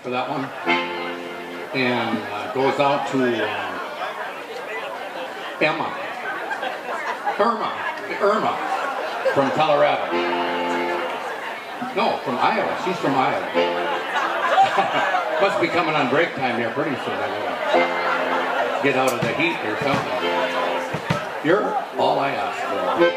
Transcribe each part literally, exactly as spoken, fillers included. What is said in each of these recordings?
for that one. And uh, goes out to uh, Emma. Irma. Irma from Colorado. No, from Iowa. She's from Iowa. Must be coming on break time here pretty soon. I gotta get out of the heat or something. You're all I ask for.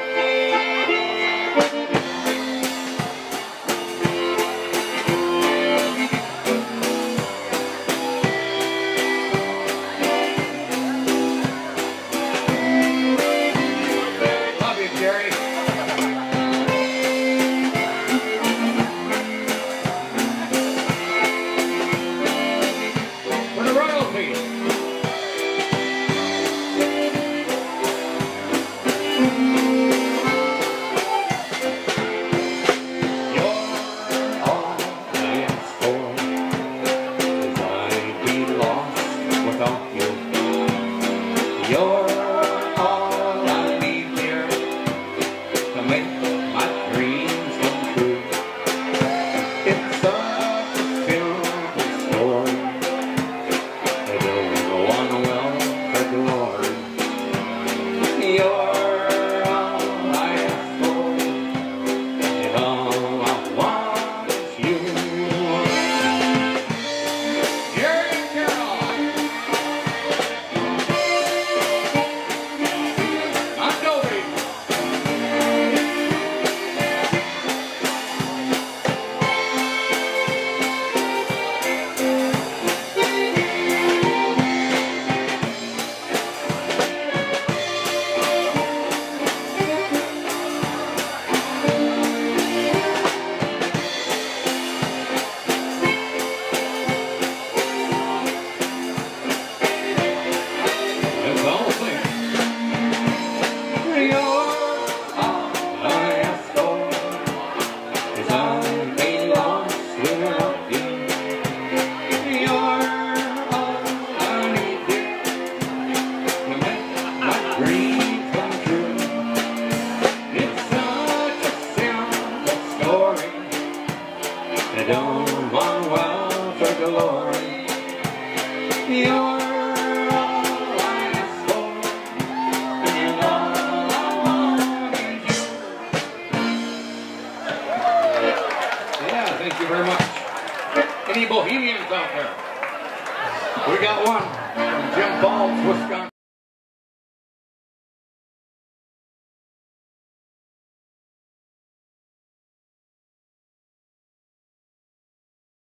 Thank you very much. Any Bohemians out there? We got one from Jim Falls, Wisconsin.